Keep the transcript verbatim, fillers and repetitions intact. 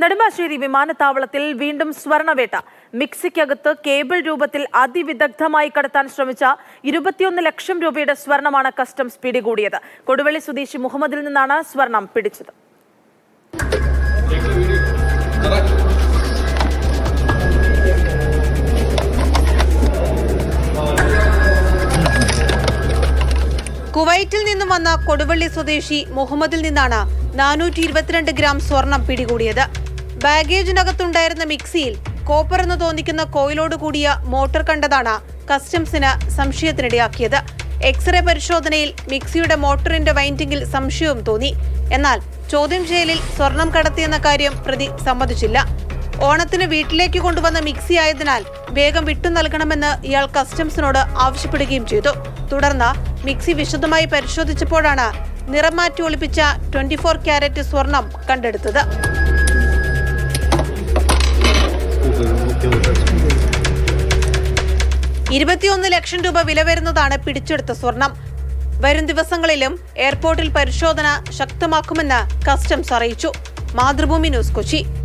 നെടുമ്പാശ്ശേരി വിമാനത്താവളത്തിൽ വീണ്ടും സ്വർണവേട്ട. മിക്സിക്കകത്ത് കേബിൾ രൂപത്തിൽ അതിവിദഗ്ധമായി കടത്താൻ ശ്രമിച്ച ഇരുപത്തിയൊന്ന് ലക്ഷം രൂപയുടെ സ്വർണമാണ് കസ്റ്റംസ് പിടികൂടിയത്. കൊടുവള്ളി സ്വദേശി മുഹമ്മദിൽ നിന്നാണ് സ്വർണം പിടിച്ചത്. കുവൈറ്റിൽ നിന്നും വന്ന കൊടുവള്ളി സ്വദേശി മുഹമ്മദിൽ നിന്നാണ് നാനൂറ്റി ഇരുപത്തിരണ്ട് ഗ്രാം സ്വർണം പിടികൂടിയത്. ബാഗേജിനകത്തുണ്ടായിരുന്ന മിക്സിയിൽ കോപ്പർ എന്ന് തോന്നിക്കുന്ന കോയിലോട് കൂടിയ മോട്ടോർ കണ്ടതാണ് കസ്റ്റംസിന് സംശയത്തിനിടയാക്കിയത്. എക്സ്റേ പരിശോധനയിൽ മിക്സിയുടെ മോട്ടോറിന്റെ വൈൻഡിംഗിൽ സംശയവും തോന്നി. എന്നാൽ ചോദ്യം ചെയ്യലിൽ സ്വർണം കടത്തിയെന്ന കാര്യം പ്രതി സമ്മതിച്ചില്ല. ഓണത്തിന് വീട്ടിലേക്ക് കൊണ്ടുവന്ന മിക്സി ആയതിനാൽ വേഗം വിട്ടു നൽകണമെന്ന് ഇയാൾ കസ്റ്റംസിനോട് ആവശ്യപ്പെടുകയും ചെയ്തു. തുടർന്ന് മിക്സി വിശദമായി പരിശോധിച്ചപ്പോഴാണ് നിറം മാറ്റി ഒളിപ്പിച്ച ട്വന്റി ഫോർ ക്യാരറ്റ് സ്വർണം കണ്ടെടുത്തത്. ഇരുപത്തിയൊന്ന് ലക്ഷം രൂപ വില വരുന്നതാണ് പിടിച്ചെടുത്ത സ്വർണം. വരും ദിവസങ്ങളിലും എയർപോർട്ടിൽ പരിശോധന ശക്തമാക്കുമെന്ന് കസ്റ്റംസ് അറിയിച്ചു. മാതൃഭൂമി ന്യൂസ്, കൊച്ചി.